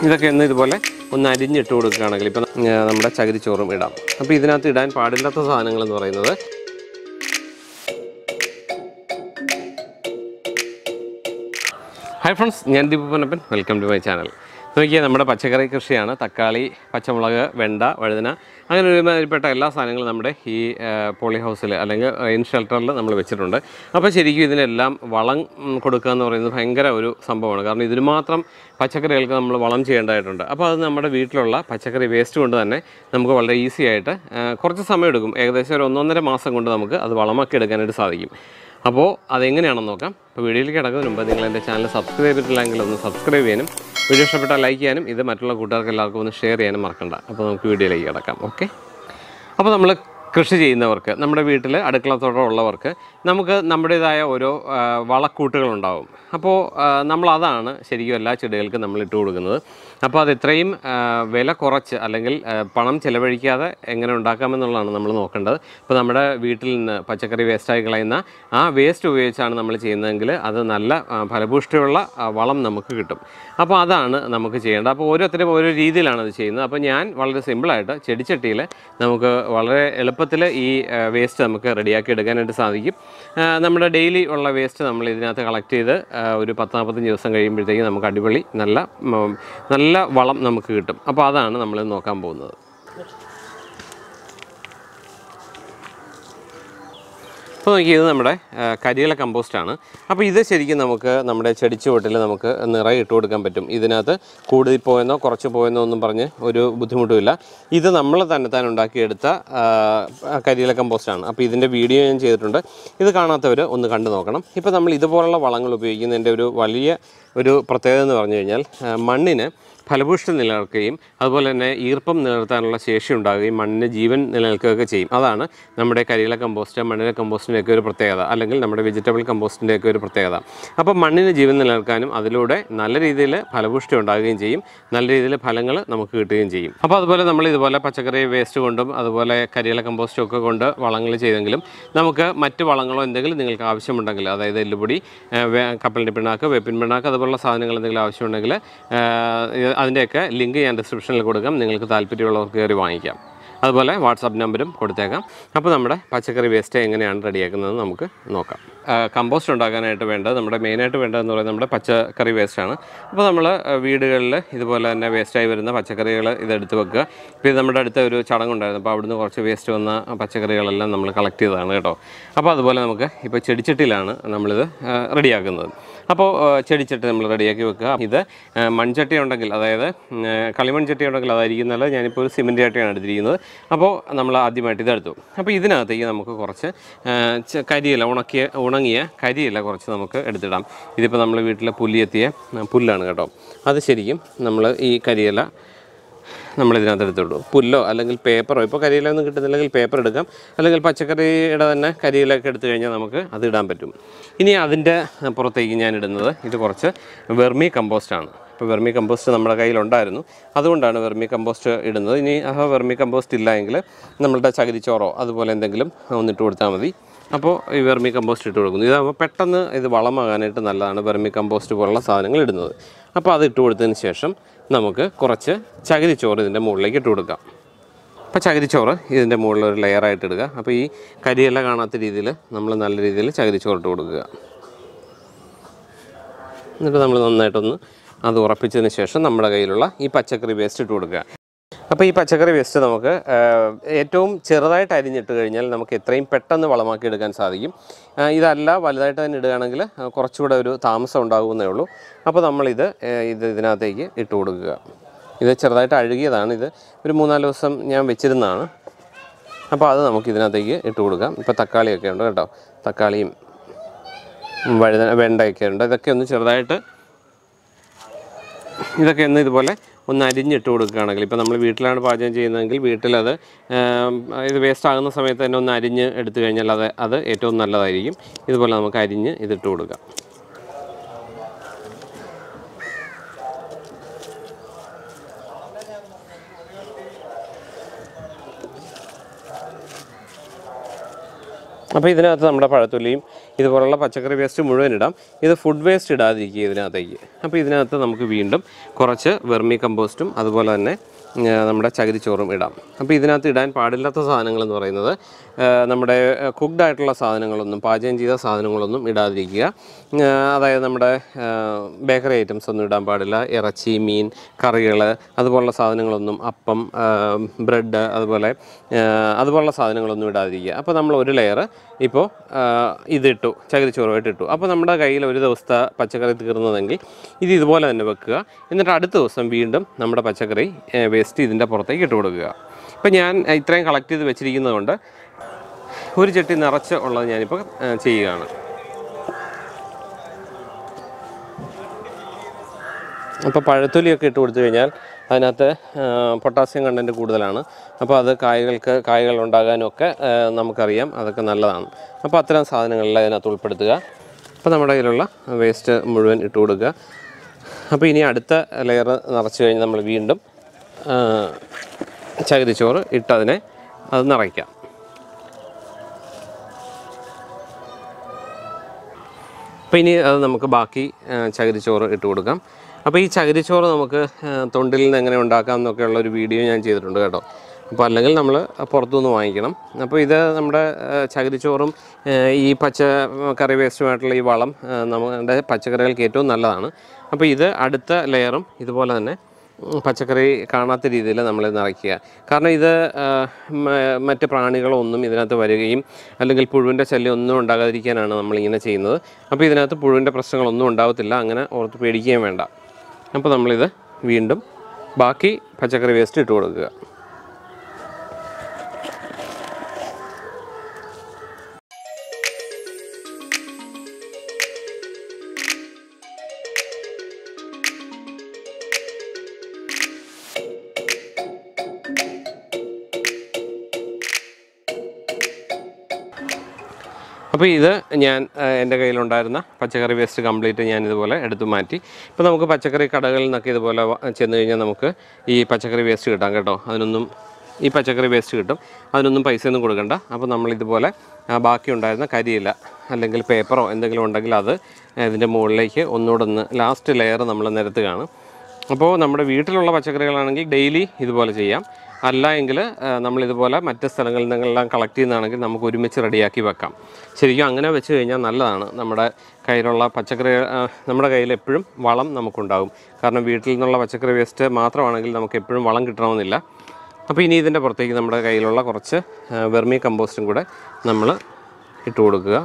ഇതൊക്കെ ഒന്ന് ഇതുപോലെ ഒന്ന് അരിഞ്ഞിട്ട് കൊടുക്കുകയാണെങ്കിൽ ഇപ്പം നമ്മുടെ ചകിരിച്ചോറും ഇടാം. അപ്പോൾ ഇതിനകത്ത് ഇടാൻ പാടില്ലാത്ത സാധനങ്ങളെന്ന് പറയുന്നത് ഹായ് ഫ്രണ്ട്സ്, ഞാൻ Deepu Ponnappan. Welcome to my channel. നോക്കിയാൽ നമ്മുടെ പച്ചക്കറി കൃഷിയാണ്. തക്കാളി, പച്ചമുളക്, വെണ്ട, വഴുതന, അങ്ങനെ ഒരുമാതിരിപ്പെട്ട എല്ലാ സാധനങ്ങളും നമ്മുടെ ഈ പോളി ഹൗസിൽ അല്ലെങ്കിൽ ഇൻ ഷെൽട്ടറിൽ നമ്മൾ വെച്ചിട്ടുണ്ട്. അപ്പോൾ ശരിക്കും ഇതിനെല്ലാം വളം കൊടുക്കുക എന്ന് പറയുന്നത് ഭയങ്കര ഒരു സംഭവമാണ്. കാരണം ഇതിന് മാത്രം പച്ചക്കറികൾക്ക് നമ്മൾ വളം ചെയ്യേണ്ടതായിട്ടുണ്ട്. അപ്പോൾ അത് നമ്മുടെ വീട്ടിലുള്ള പച്ചക്കറി വേസ്റ്റ് കൊണ്ട് തന്നെ നമുക്ക് വളരെ ഈസി ആയിട്ട് കുറച്ച് സമയം എടുക്കും. ഏകദേശം ഒരു 1.5 മാസം കൊണ്ട് നമുക്ക് അത് വളമാക്കി എടുക്കാനായിട്ട് സാധിക്കും. അപ്പോൾ അതെങ്ങനെയാണെന്ന് നോക്കാം. അപ്പോൾ വീഡിയോയിലേക്ക് കിടക്കുന്നതിന് മുമ്പ് നിങ്ങൾ എൻ്റെ ചാനൽ സബ്സ്ക്രൈബ് ചെയ്തിട്ടില്ലെങ്കിൽ ഒന്ന് സബ്സ്ക്രൈബ് ചെയ്യാനും, വീഡിയോ ഇഷ്ടപ്പെട്ടാൽ ലൈക്ക് ചെയ്യാനും, ഇത് മറ്റുള്ള കൂട്ടുകാർക്ക് എല്ലാവർക്കും ഒന്ന് ഷെയർ ചെയ്യാനും മറക്കണ്ട. അപ്പോൾ നമുക്ക് വീഡിയോയിലേക്ക് കിടക്കാം. ഓക്കെ. അപ്പോൾ നമ്മൾ കൃഷി ചെയ്യുന്നവർക്ക്, നമ്മുടെ വീട്ടിൽ അടുക്കളത്തോട്ടം ഉള്ളവർക്ക് നമുക്ക് നമ്മുടേതായ ഓരോ വളക്കൂട്ടുകളുണ്ടാവും. അപ്പോൾ നമ്മളതാണ് ശരിക്കും എല്ലാ ചെടികൾക്കും നമ്മൾ ഇട്ട് കൊടുക്കുന്നത്. അപ്പോൾ അത് ഇത്രയും വില കുറച്ച് അല്ലെങ്കിൽ പണം ചിലവഴിക്കാതെ എങ്ങനെ ഉണ്ടാക്കാമെന്നുള്ളതാണ് നമ്മൾ നോക്കേണ്ടത്. ഇപ്പോൾ നമ്മുടെ വീട്ടിൽ നിന്ന് പച്ചക്കറി വേസ്റ്റായി കളയുന്ന ആ വേസ്റ്റ് ഉപയോഗിച്ചാണ് നമ്മൾ ചെയ്യുന്നതെങ്കിൽ അത് നല്ല ഫലഭൂഷ്ടിയുള്ള വളം നമുക്ക് കിട്ടും. അപ്പോൾ അതാണ് നമുക്ക് ചെയ്യേണ്ടത്. അപ്പോൾ ഓരോരുത്തരും ഓരോ രീതിയിലാണ് അത് ചെയ്യുന്നത്. അപ്പോൾ ഞാൻ വളരെ സിമ്പിളായിട്ട് ചെടിച്ചട്ടിയിൽ നമുക്ക് വളരെ എളുപ്പത്തിൽ ഈ വേസ്റ്റ് നമുക്ക് റെഡിയാക്കി എടുക്കാനായിട്ട് സാധിക്കും. നമ്മുടെ ഡെയിലി ഉള്ള വേസ്റ്റ് നമ്മൾ ഇതിനകത്ത് കളക്ട് ചെയ്ത് ഒരു 10-45 ദിവസം കഴിയുമ്പോഴത്തേക്കും നമുക്ക് അടിപൊളി നല്ല വളം നമുക്ക് കിട്ടും. അപ്പോൾ അതാണ് നമ്മൾ നോക്കാൻ പോകുന്നത്. അപ്പോൾ നോക്കി, ഇത് നമ്മുടെ കരിയില കമ്പോസ്റ്റാണ്. അപ്പോൾ ഇത് ശരിക്കും നമുക്ക് നമ്മുടെ ചെടിച്ചുവട്ടിൽ നമുക്ക് നിറയെ ഇട്ട് കൊടുക്കാൻ പറ്റും. ഇതിനകത്ത് കൂടുതൽ പോയെന്നോ കുറച്ച് പോയെന്നോ ഒന്നും പറഞ്ഞ് ഒരു ബുദ്ധിമുട്ടുമില്ല. ഇത് നമ്മൾ തന്നെ ഉണ്ടാക്കിയെടുത്ത കരിയില കമ്പോസ്റ്റാണ്. അപ്പോൾ ഇതിൻ്റെ വീഡിയോ ഞാൻ ചെയ്തിട്ടുണ്ട്. ഇത് കാണാത്തവർ ഒന്ന് കണ്ടു നോക്കണം. ഇപ്പോൾ നമ്മൾ ഇതുപോലുള്ള വളങ്ങൾ ഉപയോഗിക്കുന്നതിൻ്റെ വലിയ പ്രത്യേകത എന്ന് പറഞ്ഞു കഴിഞ്ഞാൽ മണ്ണിന് ഫലഭൂഷ്ടി നിലനിർത്തുകയും അതുപോലെ തന്നെ ഈർപ്പം നിലനിർത്താനുള്ള ശേഷി ഉണ്ടാകുകയും മണ്ണിന് ജീവൻ നിലനിൽക്കുകയൊക്കെ ചെയ്യും. അതാണ് നമ്മുടെ കരിയില കമ്പോസ്റ്റ്, മണ്ണിര കമ്പോസ്റ്റിൻ്റെയൊക്കെ ഒരു പ്രത്യേകത, അല്ലെങ്കിൽ നമ്മുടെ വെജിറ്റബിൾ കമ്പോസ്റ്റിൻ്റെയൊക്കെ ഒരു പ്രത്യേകത. അപ്പോൾ മണ്ണിന് ജീവൻ നിലനിൽക്കാനും അതിലൂടെ നല്ല രീതിയിൽ ഫലഭൂഷ്ടി ഉണ്ടാകുകയും ചെയ്യും, നല്ല രീതിയിൽ ഫലങ്ങൾ നമുക്ക് കിട്ടുകയും ചെയ്യും. അപ്പോൾ അതുപോലെ നമ്മൾ ഇതുപോലെ പച്ചക്കറി വേസ്റ്റ് കൊണ്ടും അതുപോലെ കരിയില കമ്പോസ്റ്റും ഒക്കെ കൊണ്ട് വളങ്ങൾ ചെയ്തെങ്കിലും നമുക്ക് മറ്റ് വളങ്ങളോ എന്തെങ്കിലും നിങ്ങൾക്ക് ആവശ്യമുണ്ടെങ്കിൽ, അതായത് എല്ലുപൊടി, കപ്പലിൻ്റെ പിണ്ണാക്ക്, വേപ്പിൻ പിണ്ണാക്ക്, അതുപോലുള്ള സാധനങ്ങൾ എന്തെങ്കിലും ആവശ്യമുണ്ടെങ്കിൽ അതിൻ്റെയൊക്കെ ലിങ്ക് ഞാൻ ഡിസ്ക്രിപ്ഷനിൽ കൊടുക്കാം. നിങ്ങൾക്ക് താല്പര്യമുള്ളവർക്ക് കയറി വാങ്ങിക്കാം. അതുപോലെ വാട്സാപ്പ് നമ്പരും കൊടുത്തേക്കാം. അപ്പോൾ നമ്മുടെ പച്ചക്കറി വേസ്റ്റ് എങ്ങനെയാണ് റെഡിയാക്കുന്നത് നമുക്ക് നോക്കാം. കമ്പോസ്റ്റ് ഉണ്ടാക്കാനായിട്ട് വേണ്ടത്, നമ്മുടെ മെയിനായിട്ട് വേണ്ടതെന്ന് പറയുന്നത് നമ്മുടെ പച്ചക്കറി വേസ്റ്റാണ്. അപ്പോൾ നമ്മൾ വീടുകളിൽ ഇതുപോലെ തന്നെ വേസ്റ്റായി വരുന്ന പച്ചക്കറികൾ ഇതെടുത്ത് വെക്കുക. ഇപ്പോൾ ഇത് നമ്മുടെ അടുത്ത ഒരു ചടങ്ങുണ്ടായിരുന്നു. അപ്പോൾ അവിടുന്ന് കുറച്ച് വേസ്റ്റ് വന്ന പച്ചക്കറികളെല്ലാം നമ്മൾ കളക്ട് ചെയ്തതാണ് കേട്ടോ. അപ്പോൾ അതുപോലെ നമുക്ക് ഇപ്പോൾ ചെടിച്ചട്ടിയിലാണ് നമ്മളിത് റെഡിയാക്കുന്നത്. അപ്പോൾ ചെടിച്ചട്ടി നമ്മൾ റെഡിയാക്കി വെക്കുക. ഇത് മൺചട്ടി ഉണ്ടെങ്കിൽ, അതായത് കളിമൺ ചട്ടി ഉണ്ടെങ്കിൽ അതായിരിക്കും നല്ലത്. ഞാനിപ്പോൾ ഒരു സിമെൻറ്റ് ചട്ടിയാണ് എടുത്തിരിക്കുന്നത്. അപ്പോൾ നമ്മൾ ആദ്യമായിട്ട് ഇതെടുത്തു. അപ്പോൾ ഇതിനകത്തേക്ക് നമുക്ക് കുറച്ച് കരിയില, ഉണങ്ങിയ കരിയില കുറച്ച് നമുക്ക് എടുത്തിടാം. ഇതിപ്പോൾ നമ്മൾ വീട്ടിൽ പുല്ലിയെത്തിയ പുല്ലാണ് കേട്ടോ. അത് ശരിക്കും നമ്മൾ ഈ കരിയില നമ്മളിതിനകത്ത് എടുത്തിട്ടു. പുല്ലോ അല്ലെങ്കിൽ പേപ്പറോ, ഇപ്പോൾ കരിയിലൊന്നും കിട്ടുന്നില്ലെങ്കിൽ പേപ്പർ എടുക്കാം, അല്ലെങ്കിൽ പച്ചക്കറിയുടെ തന്നെ കരിയിലൊക്കെ എടുത്തു കഴിഞ്ഞാൽ നമുക്ക് അത് ഇടാൻ പറ്റും. ഇനി അതിൻ്റെ പുറത്തേക്ക് ഞാൻ ഇടുന്നത് ഇത് കുറച്ച് വെർമി കമ്പോസ്റ്റാണ്. ഇപ്പോൾ വെർമി കമ്പോസ്റ്റ് നമ്മുടെ കയ്യിലുണ്ടായിരുന്നു, അതുകൊണ്ടാണ് വെർമി കമ്പോസ്റ്റ് ഇടുന്നത്. ഇനി ആ വെർമി കമ്പോസ്റ്റ് ഇല്ല എങ്കിൽ നമ്മളുടെ ചകിരിച്ചോറോ അതുപോലെ എന്തെങ്കിലും ഒന്നിട്ട് കൊടുത്താൽ മതി. അപ്പോൾ ഈ വെർമി കമ്പോസ്റ്റ് ഇട്ട് കൊടുക്കുന്നു. ഇതാകുമ്പോൾ പെട്ടെന്ന് ഇത് വളമാകാനായിട്ട് നല്ലതാണ് വെർമി കമ്പോസ്റ്റ് പോലുള്ള സാധനങ്ങൾ ഇടുന്നത്. അപ്പോൾ അത് ഇട്ട് കൊടുത്തതിന് ശേഷം നമുക്ക് കുറച്ച് ചകിരിച്ചോറ് ഇതിൻ്റെ മുകളിലേക്ക് ഇട്ട് കൊടുക്കാം. അപ്പോൾ ചകിരിച്ചോറ് ഇതിൻ്റെ മുകളിൽ ഒരു ലെയറായിട്ട് ഇടുക. അപ്പോൾ ഈ കരിയില കാണാത്ത രീതിയിൽ നമ്മൾ നല്ല രീതിയിൽ ചകിരിച്ചോറ് ഇട്ട് കൊടുക്കുക. എന്നിട്ട് നമ്മൾ നന്നായിട്ടൊന്ന് അത് ഉറപ്പിച്ചതിന് ശേഷം നമ്മുടെ കയ്യിലുള്ള ഈ പച്ചക്കറി വേസ്റ്റ് ഇട്ട് കൊടുക്കുക. അപ്പോൾ ഈ പച്ചക്കറി വേസ്റ്റ് നമുക്ക് ഏറ്റവും ചെറുതായിട്ട് അരിഞ്ഞിട്ട് കഴിഞ്ഞാൽ നമുക്ക് എത്രയും പെട്ടെന്ന് വളമാക്കി എടുക്കാൻ സാധിക്കും. ഇതല്ല വലുതായിട്ട് തന്നെ ഇടുകയാണെങ്കിൽ കുറച്ചുകൂടെ ഒരു താമസം ഉണ്ടാകുന്നേ ഉള്ളൂ. അപ്പോൾ നമ്മളിത് ഇതിനകത്തേക്ക് ഇട്ട് കൊടുക്കുക. ഇത് ചെറുതായിട്ട് അഴുകിയതാണ്. ഇത് ഒരു 3-4 ദിവസം ഞാൻ വെച്ചിരുന്നതാണ്. അപ്പോൾ അത് നമുക്ക് ഇതിനകത്തേക്ക് ഇട്ട് കൊടുക്കാം. ഇപ്പോൾ തക്കാളിയൊക്കെ ഉണ്ട് കേട്ടോ. തക്കാളിയും വെണ്ടയൊക്കെ ഉണ്ട്. ഇതൊക്കെ ഒന്ന് ചെറുതായിട്ട് ഇതുപോലെ ഒന്ന് അരിഞ്ഞിട്ട് കൊടുക്കുകയാണെങ്കിൽ, ഇപ്പോൾ നമ്മൾ വീട്ടിലാണ് പാചകം ചെയ്യുന്നതെങ്കിൽ വീട്ടിലത് ഇത് വേസ്റ്റ് ആകുന്ന സമയത്ത് തന്നെ ഒന്ന് അരിഞ്ഞ് എടുത്തു കഴിഞ്ഞാൽ അത് ഏറ്റവും നല്ലതായിരിക്കും. ഇതുപോലെ നമുക്ക് അരിഞ്ഞ് ഇതിട്ട് കൊടുക്കാം. അപ്പോൾ ഇതിനകത്ത് നമ്മുടെ പഴത്തൊലിയും ഇതുപോലുള്ള പച്ചക്കറി വേസ്റ്റ് മുഴുവൻ ഇടാം. ഇത് ഫുഡ് വേസ്റ്റ് ഇടാതിരിക്കുക ഇതിനകത്തേക്ക്. അപ്പോൾ ഇതിനകത്ത് നമുക്ക് വീണ്ടും കുറച്ച് വെർമി കമ്പോസ്റ്റും അതുപോലെ തന്നെ നമ്മുടെ ചകിരിച്ചോറും ഇടാം. അപ്പോൾ ഇതിനകത്ത് ഇടാൻ പാടില്ലാത്ത സാധനങ്ങളെന്ന് പറയുന്നത് നമ്മുടെ കുക്ക്ഡ് ആയിട്ടുള്ള സാധനങ്ങളൊന്നും, പാചകം ചെയ്ത സാധനങ്ങളൊന്നും ഇടാതിരിക്കുക. അതായത് നമ്മുടെ ബേക്കറി ഐറ്റംസ് ഒന്നും ഇടാൻ പാടില്ല. ഇറച്ചി, മീൻ, കറികൾ അതുപോലുള്ള സാധനങ്ങളൊന്നും, അപ്പം, ബ്രെഡ് അതുപോലുള്ള സാധനങ്ങളൊന്നും ഇടാതിരിക്കുക. അപ്പോൾ നമ്മൾ ഒരു ലെയർ ഇപ്പോൾ ഇതിട്ടു, ചകിരിച്ചോറുമായിട്ട് ഇട്ടു. അപ്പോൾ നമ്മുടെ കയ്യിൽ ഒരു ദിവസത്തെ പച്ചക്കറി തീർന്നതെങ്കിൽ ഇതുപോലെ തന്നെ വെക്കുക. എന്നിട്ട് അടുത്ത ദിവസം വീണ്ടും നമ്മുടെ പച്ചക്കറി വേസ്റ്റ് ഇതിൻ്റെ പുറത്തേക്ക് ഇട്ട് കൊടുക്കുക. ഇപ്പം ഞാൻ ഇത്രയും കളക്ട് ചെയ്ത് വെച്ചിരിക്കുന്നത് കൊണ്ട് ഒരു ചട്ടി നിറച്ച് ഉള്ളത് ഞാനിപ്പോൾ ചെയ്യുകയാണ്. അപ്പോൾ പഴത്തൊലിയൊക്കെ ഇട്ട് കൊടുത്തു കഴിഞ്ഞാൽ അതിനകത്ത് പൊട്ടാസ്യം കണ്ടൻറ്റ് കൂടുതലാണ്. അപ്പോൾ അത് കായ്കൾ ഉണ്ടാകാനൊക്കെ നമുക്കറിയാം, അതൊക്കെ നല്ലതാണ്. അപ്പോൾ അത്തരം സാധനങ്ങളെല്ലാം അതിനകത്ത് ഉൾപ്പെടുത്തുക. അപ്പോൾ നമ്മുടെ കയ്യിലുള്ള വേസ്റ്റ് മുഴുവൻ ഇട്ട് കൊടുക്കുക. അപ്പോൾ ഇനി അടുത്ത ലെയർ നിറച്ച് കഴിഞ്ഞ് നമ്മൾ വീണ്ടും ചകിരിച്ചോറ് ഇട്ടതിനെ അത് നിറയ്ക്കാം. അപ്പോൾ ഇനി അത് നമുക്ക് ബാക്കി ചകിരിച്ചോറ് ഇട്ട് കൊടുക്കാം. അപ്പോൾ ഈ ചകിരിച്ചോറ് നമുക്ക് തൊണ്ടിൽ നിന്ന് എങ്ങനെ ഉണ്ടാക്കാം എന്നൊക്കെയുള്ളൊരു വീഡിയോ ഞാൻ ചെയ്തിട്ടുണ്ട് കേട്ടോ. അപ്പോൾ അല്ലെങ്കിൽ നമ്മൾ പുറത്തുനിന്ന് വാങ്ങിക്കണം. അപ്പോൾ ഇത് നമ്മുടെ ചകിരിച്ചോറും ഈ പച്ചക്കറി വേസ്റ്റുമായിട്ടുള്ള ഈ വളം നമ്മുടെ പച്ചക്കറികൾക്ക് ഏറ്റവും നല്ലതാണ്. അപ്പോൾ ഇത് അടുത്ത ലെയറും ഇതുപോലെ തന്നെ പച്ചക്കറി കാണാത്ത രീതിയിൽ നമ്മൾ നിറയ്ക്കുക. കാരണം ഇത് മറ്റ് പ്രാണികളൊന്നും ഇതിനകത്ത് വരികയും അല്ലെങ്കിൽ പുഴുവിൻ്റെ ശല്യം ഒന്നും ഉണ്ടാകാതിരിക്കാനാണ് നമ്മളിങ്ങനെ ചെയ്യുന്നത്. അപ്പോൾ ഇതിനകത്ത് പുഴുവിൻ്റെ പ്രശ്നങ്ങളൊന്നും ഉണ്ടാകത്തില്ല, അങ്ങനെ ഓർത്ത് പേടിക്കുകയും വേണ്ട. അപ്പോൾ നമ്മളിത് വീണ്ടും ബാക്കി പച്ചക്കറി വേസ്റ്റ് ഇട്ട് കൊടുക്കുക. അപ്പോൾ ഇത് ഞാൻ എൻ്റെ കയ്യിലുണ്ടായിരുന്ന പച്ചക്കറി വേസ്റ്റ് കംപ്ലീറ്റ് ഞാൻ ഇതുപോലെ എടുത്തു മാറ്റി. ഇപ്പോൾ നമുക്ക് പച്ചക്കറി കടകളിൽ നിന്നൊക്കെ ഇതുപോലെ ചെന്ന് കഴിഞ്ഞാൽ നമുക്ക് ഈ പച്ചക്കറി വേസ്റ്റ് കിട്ടാം കേട്ടോ. ഈ പച്ചക്കറി വേസ്റ്റ് കിട്ടും, അതിനൊന്നും പൈസയൊന്നും കൊടുക്കണ്ട. അപ്പോൾ നമ്മളിതുപോലെ ബാക്കി ഉണ്ടായിരുന്ന കരിയില അല്ലെങ്കിൽ പേപ്പറോ എന്തെങ്കിലും ഉണ്ടെങ്കിൽ അത് ഇതിൻ്റെ മുകളിലേക്ക് ഒന്നുകൂടെ ലാസ്റ്റ് ലെയർ നമ്മൾ നിരത്തുകയാണ്. അപ്പോൾ നമ്മുടെ വീട്ടിലുള്ള പച്ചക്കറികളാണെങ്കിൽ ഡെയിലി ഇതുപോലെ ചെയ്യാം. അല്ല എങ്കിൽ നമ്മളിതുപോലെ മറ്റ് സ്ഥലങ്ങളിൽ നിന്നെല്ലാം കളക്ട് ചെയ്യുന്നതാണെങ്കിൽ നമുക്ക് ഒരുമിച്ച് റെഡിയാക്കി വെക്കാം. ശരിക്കും അങ്ങനെ വെച്ച് കഴിഞ്ഞാൽ നല്ലതാണ്. നമ്മുടെ കയ്യിലുള്ള പച്ചക്കറി, നമ്മുടെ കയ്യിൽ എപ്പോഴും വളം നമുക്കുണ്ടാകും. കാരണം വീട്ടിൽ നിന്നുള്ള പച്ചക്കറി വേസ്റ്റ് മാത്രമാണെങ്കിൽ നമുക്ക് എപ്പോഴും വളം കിട്ടണമെന്നില്ല. അപ്പോൾ ഇനി ഇതിൻ്റെ പുറത്തേക്ക് നമ്മുടെ കയ്യിലുള്ള കുറച്ച് വെർമി കമ്പോസ്റ്റും കൂടെ നമ്മൾ ഇട്ട് കൊടുക്കുക.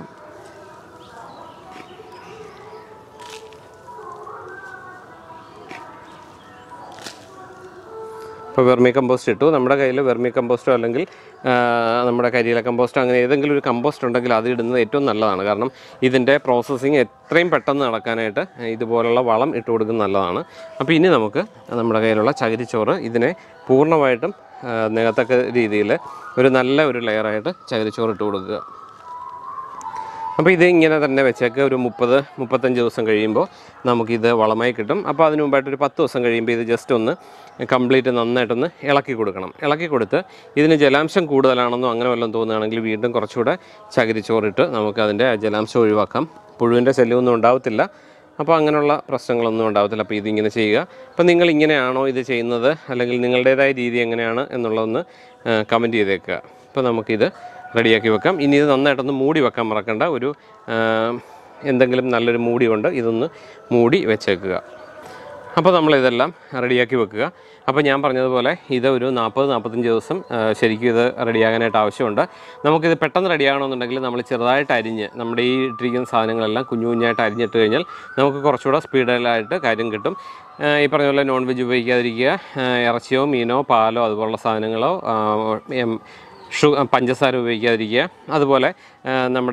ഇപ്പോൾ വെർമി കമ്പോസ്റ്റ് ഇട്ടു. നമ്മുടെ കയ്യിൽ വെർമി കമ്പോസ്റ്റോ അല്ലെങ്കിൽ നമ്മുടെ കരിയില കമ്പോസ്റ്റോ അങ്ങനെ ഏതെങ്കിലും ഒരു കമ്പോസ്റ്റ് ഉണ്ടെങ്കിൽ അത് ഇടുന്നത് ഏറ്റവും നല്ലതാണ്. കാരണം ഇതിൻ്റെ പ്രോസസ്സിങ് എത്രയും പെട്ടെന്ന് നടക്കാനായിട്ട് ഇതുപോലുള്ള വളം ഇട്ട് കൊടുക്കുന്നത് നല്ലതാണ്. അപ്പോൾ ഇനി നമുക്ക് നമ്മുടെ കയ്യിലുള്ള ചകിരിച്ചോറ് ഇതിനെ പൂർണ്ണമായിട്ടും നികത്തക്ക രീതിയിൽ നല്ല ഒരു ലെയറായിട്ട് ചകിരിച്ചോറ് ഇട്ട് കൊടുക്കുക. അപ്പോൾ ഇത് ഇങ്ങനെ തന്നെ വെച്ചേക്ക് ഒരു 30-35 ദിവസം കഴിയുമ്പോൾ നമുക്കിത് വളമായി കിട്ടും. അപ്പോൾ അതിന് മുമ്പായിട്ടൊരു 10 ദിവസം കഴിയുമ്പോൾ ഇത് ജസ്റ്റ് ഒന്ന് കംപ്ലീറ്റ് നന്നായിട്ടൊന്ന് ഇളക്കി കൊടുക്കണം. ഇളക്കി കൊടുത്ത് ഇതിന് ജലാംശം കൂടുതലാണെന്നോ അങ്ങനെ വല്ലതും തോന്നുകയാണെങ്കിൽ വീണ്ടും കുറച്ചുകൂടെ ചകിരിച്ചോറിട്ട് നമുക്ക് അതിൻ്റെ ജലാംശം ഒഴിവാക്കാം. പുഴുവിൻ്റെ ശല്യമൊന്നും ഉണ്ടാവത്തില്ല. അപ്പോൾ അങ്ങനെയുള്ള പ്രശ്നങ്ങളൊന്നും ഉണ്ടാവത്തില്ല. അപ്പോൾ ഇതിങ്ങനെ ചെയ്യുക. അപ്പോൾ നിങ്ങൾ ഇങ്ങനെയാണോ ഇത് ചെയ്യുന്നത് അല്ലെങ്കിൽ നിങ്ങളുടേതായ രീതി എങ്ങനെയാണ് എന്നുള്ളതൊന്ന് കമൻറ്റ് ചെയ്തേക്കുക. അപ്പോൾ നമുക്കിത് റെഡിയാക്കി വെക്കാം. ഇനി ഇത് നന്നായിട്ടൊന്ന് മൂടി വെക്കാൻ മറക്കണ്ട. എന്തെങ്കിലും നല്ലൊരു മൂടി കൊണ്ട് ഇതൊന്ന് മൂടി വെച്ചേക്കുക. അപ്പോൾ നമ്മളിതെല്ലാം റെഡിയാക്കി വെക്കുക. അപ്പോൾ ഞാൻ പറഞ്ഞതുപോലെ ഇത് ഒരു 40-45 ദിവസം ശരിക്കും ഇത് റെഡിയാകാനായിട്ട് ആവശ്യമുണ്ട്. നമുക്കിത് പെട്ടെന്ന് റെഡിയാകണമെന്നുണ്ടെങ്കിൽ നമ്മൾ ചെറുതായിട്ട് അരിഞ്ഞ് നമ്മുടെ ഈ ഇട്ടിരിക്കുന്ന സാധനങ്ങളെല്ലാം കുഞ്ഞായിട്ട് അരിഞ്ഞിട്ട് കഴിഞ്ഞാൽ നമുക്ക് കുറച്ചുകൂടെ സ്പീഡിലായിട്ട് കാര്യം കിട്ടും. ഈ പറഞ്ഞ പോലെ നോൺ വെജ് ഉപയോഗിക്കാതിരിക്കുക. ഇറച്ചിയോ മീനോ പാലോ അതുപോലുള്ള സാധനങ്ങളോ പഞ്ചസാര ഉപയോഗിക്കാതിരിക്കുക. അതുപോലെ നമ്മുടെ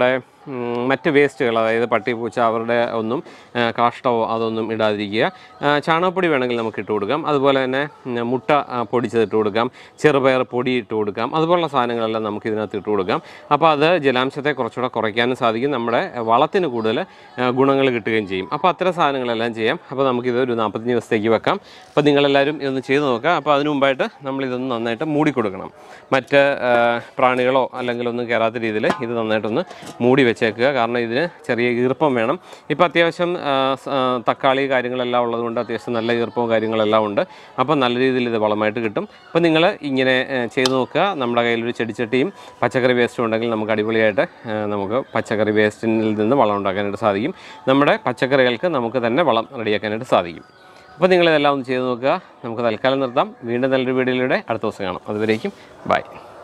മറ്റ് വേസ്റ്റുകൾ, അതായത് പട്ടി പൂച്ച അവരുടെ ഒന്നും കാഷ്ടമോ അതൊന്നും ഇടാതിരിക്കുക. ചാണകപ്പൊടി വേണമെങ്കിൽ നമുക്ക് ഇട്ട് കൊടുക്കാം. അതുപോലെ തന്നെ മുട്ട പൊടിച്ചത് ഇട്ട് കൊടുക്കാം, ചെറുപയർ പൊടി ഇട്ട് കൊടുക്കാം. അതുപോലുള്ള സാധനങ്ങളെല്ലാം നമുക്ക് ഇതിനകത്ത് ഇട്ട് കൊടുക്കാം. അപ്പോൾ അത് ജലാംശത്തെ കുറച്ചുകൂടെ കുറയ്ക്കാനും സാധിക്കും, നമ്മുടെ വളത്തിന് കൂടുതൽ ഗുണങ്ങൾ കിട്ടുകയും ചെയ്യും. അപ്പോൾ അത്തരം സാധനങ്ങളെല്ലാം ചെയ്യാം. അപ്പോൾ നമുക്കിത് ഒരു 45 ദിവസത്തേക്ക് വെക്കാം. അപ്പോൾ നിങ്ങളെല്ലാവരും ഇതൊന്ന് ചെയ്ത് നോക്കുക. അപ്പോൾ അതിന് മുമ്പായിട്ട് നമ്മളിതൊന്ന് നന്നായിട്ട് മൂടിക്കൊടുക്കണം. മറ്റ് പ്രാണികളോ അല്ലെങ്കിൽ ഒന്നും കയറാത്ത രീതിയിൽ ഇത് നന്നായിട്ടൊന്ന് മൂടി വെച്ചേക്കുക. കാരണം ഇതിന് ചെറിയ ഈർപ്പം വേണം. ഇപ്പോൾ അത്യാവശ്യം തക്കാളി കാര്യങ്ങളെല്ലാം ഉള്ളതുകൊണ്ട് അത്യാവശ്യം നല്ല ഈർപ്പവും കാര്യങ്ങളെല്ലാം ഉണ്ട്. അപ്പോൾ നല്ല രീതിയിൽ ഇത് വളമായിട്ട് കിട്ടും. അപ്പോൾ നിങ്ങൾ ഇങ്ങനെ ചെയ്ത് നോക്കുക. നമ്മുടെ കയ്യിലൊരു ചെടിച്ചട്ടിയും പച്ചക്കറി വേസ്റ്റും ഉണ്ടെങ്കിൽ നമുക്ക് അടിപൊളിയായിട്ട് നമുക്ക് പച്ചക്കറി വേസ്റ്റിൽ നിന്ന് വളം ഉണ്ടാക്കാനായിട്ട് സാധിക്കും. നമ്മുടെ പച്ചക്കറികൾക്ക് നമുക്ക് തന്നെ വളം റെഡിയാക്കാനായിട്ട് സാധിക്കും. അപ്പോൾ നിങ്ങളിതെല്ലാം ഒന്ന് ചെയ്ത് നോക്കുക. നമുക്ക് തൽക്കാലം നിർത്താം. വീണ്ടും നല്ലൊരു വീഡിയോയിലൂടെ അടുത്ത ദിവസം കാണാം. അതുവരേക്കും ബൈ.